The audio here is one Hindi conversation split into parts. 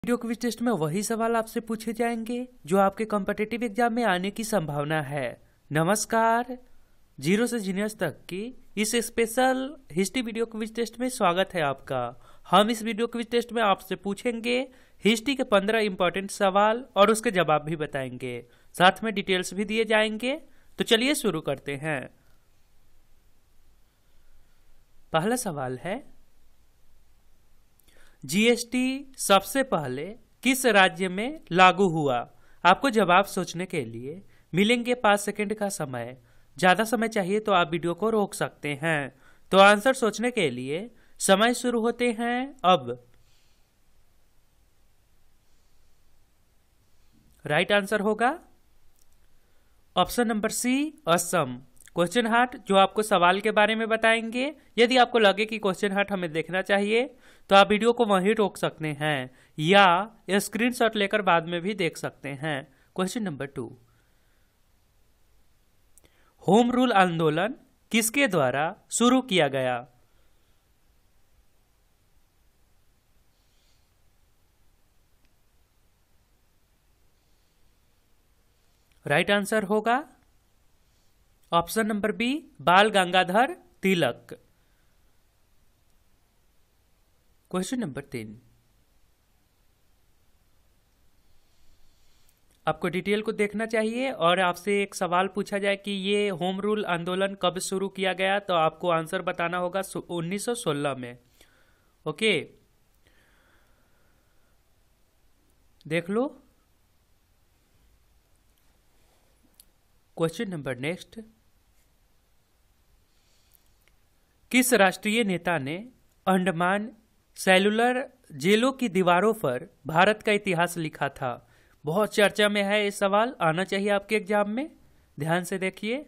वीडियो क्विज टेस्ट में वही सवाल आपसे पूछे जाएंगे जो आपके कॉम्पिटिटिव एग्जाम में आने की संभावना है। नमस्कार, जीरो से जीनियस तक की इस special history video quiz test में स्वागत है आपका। हम इस वीडियो क्विज टेस्ट में आपसे पूछेंगे हिस्ट्री के 15 इंपॉर्टेंट सवाल और उसके जवाब भी बताएंगे, साथ में डिटेल्स भी दिए जाएंगे। तो चलिए शुरू करते हैं। पहला सवाल है, जीएसटी सबसे पहले किस राज्य में लागू हुआ? आपको जवाब सोचने के लिए मिलेंगे 5 सेकंड का समय। ज्यादा समय चाहिए तो आप वीडियो को रोक सकते हैं। तो आंसर सोचने के लिए समय शुरू होते हैं अब। राइट आंसर होगा option number C, Assam. Question heart जो आपको सवाल के बारे में बताएंगे। यदि आपको लगे कि क्वेश्चन हार्ट हमें देखना चाहिए तो आप वीडियो को वहीं रोक सकते हैं या स्क्रीनशॉट लेकर बाद में भी देख सकते हैं। क्वेश्चन नंबर 2, होम रूल आंदोलन किसके द्वारा शुरू किया गया? राइट आंसर होगा option number B, Bal Gangadhar तिलक। क्वेश्चन नंबर 3, आपको डिटेल को देखना चाहिए और आपसे एक सवाल पूछा जाए कि ये होम रूल आंदोलन कब शुरू किया गया, तो आपको आंसर बताना होगा 1916 में। ओके, देख लो। क्वेश्चन नंबर नेक्स्ट, किस राष्ट्रीय नेता ने अंडमान सेलुलर जेलों की दीवारों पर भारत का इतिहास लिखा था? बहुत चर्चा में है ये सवाल, आना चाहिए आपके एग्जाम में। ध्यान से देखिए,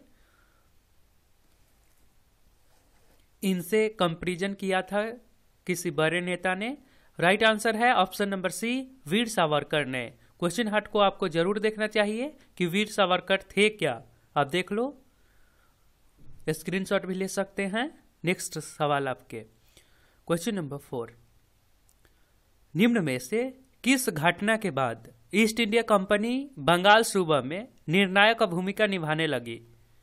इनसे कंपैरिजन किया था किसी बड़े नेता ने। राइट आंसर है option number C, Veer Savarkar ने। क्वेश्चन हार्ट को आपको जरूर देखना चाहिए कि वीर सावरकर थे क्या। आप देख लो, स्क्रीनशॉट भी ले सकते हैं। नेक्स्ट सवाल आपके, क्वेश्चन नंबर 4, निम्न में से किस घटना के बाद ईस्ट इंडिया कंपनी बंगाल सूबा में निर्णायक भूमिका निभाने लगी?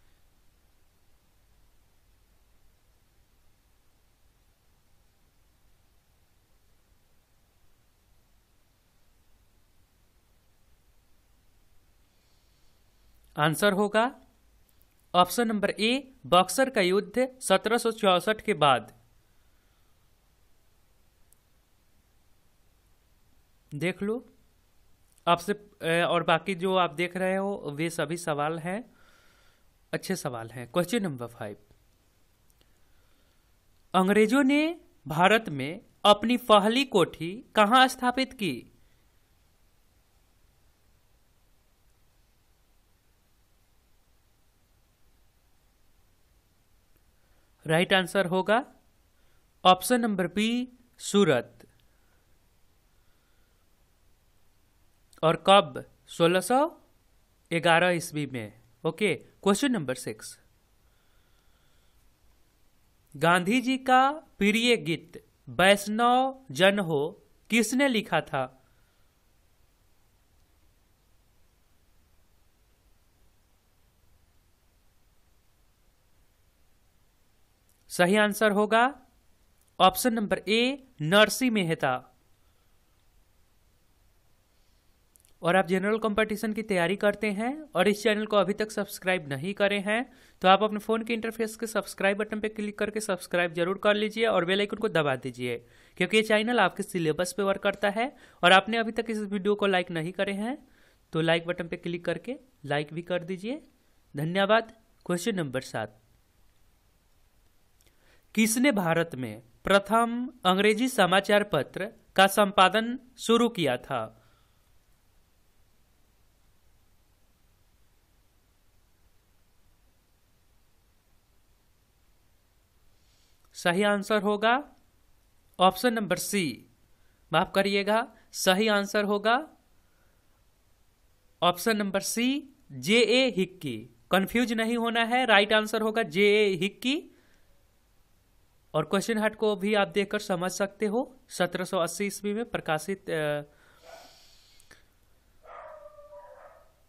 आंसर होगा ऑप्शन नंबर ए, बक्सर का युद्ध 1764 के बाद। देख लो आपसे, और बाकी जो आप देख रहे हो वे सभी सवाल हैं, अच्छे सवाल हैं। क्वेश्चन नंबर 5, अंग्रेजों ने भारत में अपनी पहली कोठी कहां स्थापित की? राइट आंसर होगा ऑप्शन नंबर बी, सूरत। और कब? 1611 ईस्वी में। Okay, question number 6, Gandhi ji का प्रिय गीत वैष्णव जन हो किसने लिखा था? सही आंसर होगा option number A, Narsinh Mehta. और आप जनरल कंपटीशन की तैयारी करते हैं और इस चैनल को अभी तक सब्सक्राइब नहीं करे हैं तो आप अपने फोन के इंटरफेस के सब्सक्राइब बटन पर क्लिक करके सब्सक्राइब जरूर कर लीजिए और बेल आइकन को दबा दीजिए, क्योंकि ये चैनल आपके सिलेबस पे वर्क करता है। और आपने अभी तक इस वीडियो को लाइक नहीं करे हैं तो लाइक बटन पर क्लिक करके लाइक भी कर दीजिए। धन्यवाद। क्वेश्चन नंबर 7, किसने भारत में प्रथम अंग्रेजी समाचार पत्र का संपादन शुरू किया था? सही आंसर होगा ऑप्शन नंबर सी, माफ करिएगा, सही आंसर होगा option number C, J A. Hickey. Confuse नहीं होना है, राइट आंसर होगा जे.ए. हिक्की। और क्वेश्चन हार्ट को भी आप देखकर समझ सकते हो। 1780 ईस्वी में प्रकाशित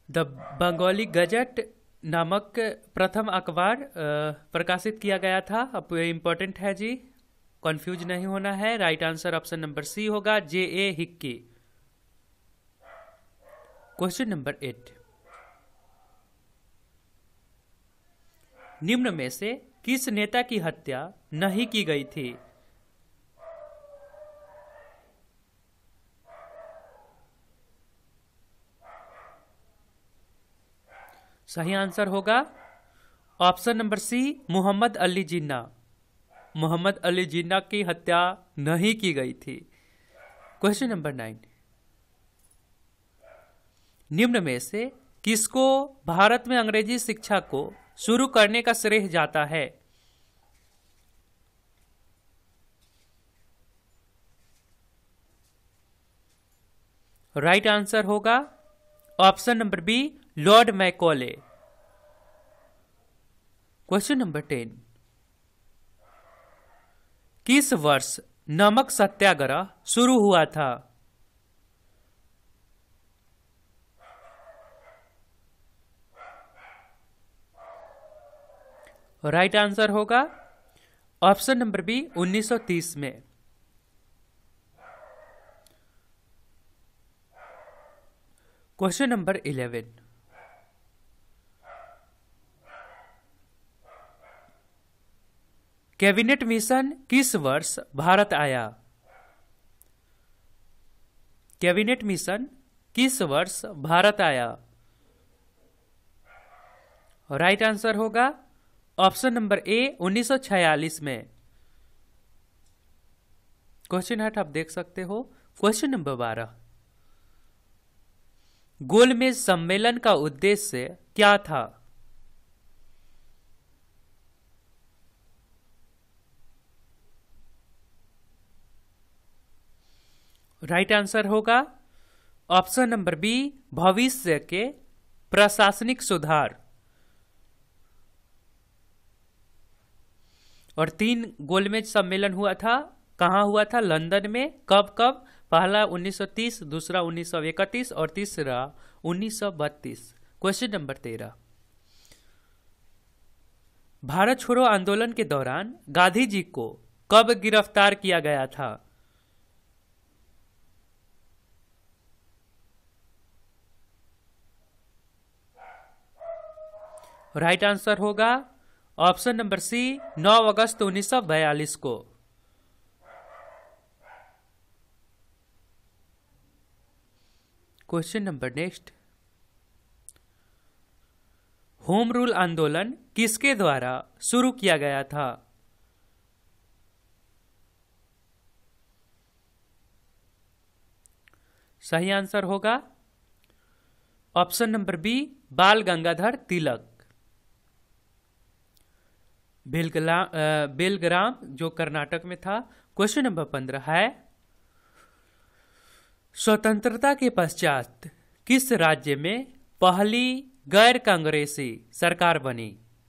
द बंगाली गजट नामक प्रथम अखबार प्रकाशित किया गया था। अब इम्पोर्टेंट है जी, कंफ्यूज नहीं होना है। Right answer option number C होगा, J.A. हिक्की। क्वेश्चन नंबर 8, निम्न में से किस नेता की हत्या नहीं की गई थी? सही आंसर होगा option number C, Mohammad Ali Jinnah. Mohammad Ali Jinnah की हत्या नहीं की गई थी। क्वेश्चन नंबर 9, निम्न में से किसको भारत में अंग्रेजी शिक्षा को शुरू करने का श्रेय जाता है? राइट आंसर होगा option number B, Lord Macaulay. Question number 10, किस वर्ष नमक सत्याग्रह शुरू हुआ था? राइट आंसर होगा ऑप्शन नंबर बी, 1930 में। क्वेश्चन नंबर 11, कैबिनेट मिशन किस वर्ष भारत आया? कैबिनेट मिशन किस वर्ष भारत आया? राइट आंसर होगा ऑप्शन नंबर ए, 1946 में। क्वेश्चन 8 आप देख सकते हो। क्वेश्चन नंबर 12, गोलमेज सम्मेलन का उद्देश्य क्या था? राइट आंसर होगा ऑप्शन नंबर बी, भविष्य के प्रशासनिक सुधार। और 3 गोलमेज सम्मेलन हुआ था। कहाँ हुआ था? लंदन में। कब कब? पहला 1930, दूसरा 1931 और तीसरा 1932। क्वेश्चन नंबर 13, भारत छोड़ो आंदोलन के दौरान गांधी जी को कब गिरफ्तार किया गया था? राइट आंसर होगा ऑप्शन नंबर सी, 9 अगस्त 1942 को। Question number next, home rule आंदोलन किसके द्वारा शुरू किया गया था? सही आंसर होगा option number B, Bal Gangadhar तिलक। बेलग्राम जो कर्नाटक में था। क्वेश्चन नंबर 15 है, स्वतंत्रता के पश्चात किस राज्य में पहली गैर कांग्रेसी सरकार बनी?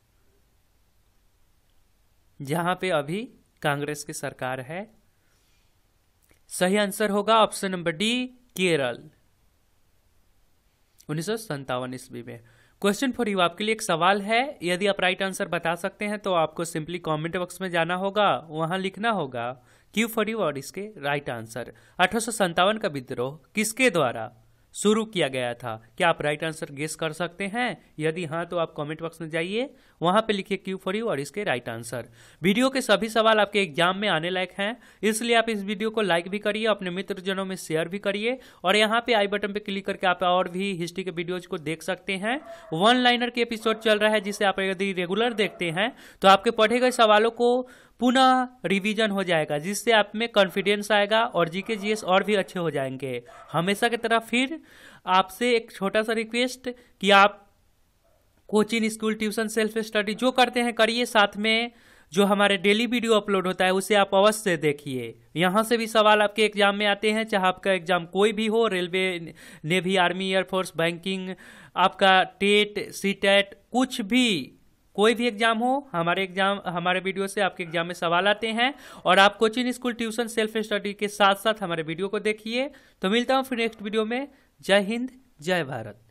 जहां पे अभी कांग्रेस की सरकार है। सही आंसर होगा ऑप्शन नंबर डी, केरल, 1957 ईस्वी में। क्वेश्चन फॉर यू, आपके लिए एक सवाल है। यदि आप राइट आंसर बता सकते हैं तो आपको सिंपली कमेंट बॉक्स में जाना होगा, वहां लिखना होगा क्यू फॉर यू और इसके राइट आंसर। 1857 का विद्रोह किसके द्वारा शुरू किया गया था? क्या आप राइट आंसर गेस कर सकते हैं? यदि हाँ तो आप कमेंट बॉक्स में जाइए, वहां पे लिखिए क्यू फॉर यू और इसके राइट आंसर। वीडियो के सभी सवाल आपके एग्जाम में आने लायक हैं, इसलिए आप इस वीडियो को लाइक भी करिए, अपने मित्रजनों में शेयर भी करिए, और यहाँ पे आई बटन पे क्लिक करके आप और भी हिस्ट्री के वीडियोज को देख सकते हैं। वन लाइनर के एपिसोड चल रहा है, जिसे आप यदि रेगुलर देखते हैं तो आपके पढ़े गए सवालों को पुनः रिवीजन हो जाएगा, जिससे आप में कॉन्फिडेंस आएगा और जीके जीएस और भी अच्छे हो जाएंगे। हमेशा की तरह फिर आपसे एक छोटा सा रिक्वेस्ट कि आप coaching, school, tuition, self study जो करते हैं करिए, साथ में जो हमारे डेली वीडियो अपलोड होता है उसे आप अवश्य देखिए। यहाँ से भी सवाल आपके एग्जाम में आते हैं, चाहे आपका एग्जाम कोई भी हो, railway, navy, army, air force, banking, आपका टेट, सीटेट, कुछ भी, कोई भी एग्जाम हो, हमारे वीडियो से आपके एग्जाम में सवाल आते हैं। और आप coaching, school, tuition, self study के साथ साथ हमारे वीडियो को देखिए। तो मिलता हूं फिर नेक्स्ट वीडियो में। जय हिंद, जय भारत।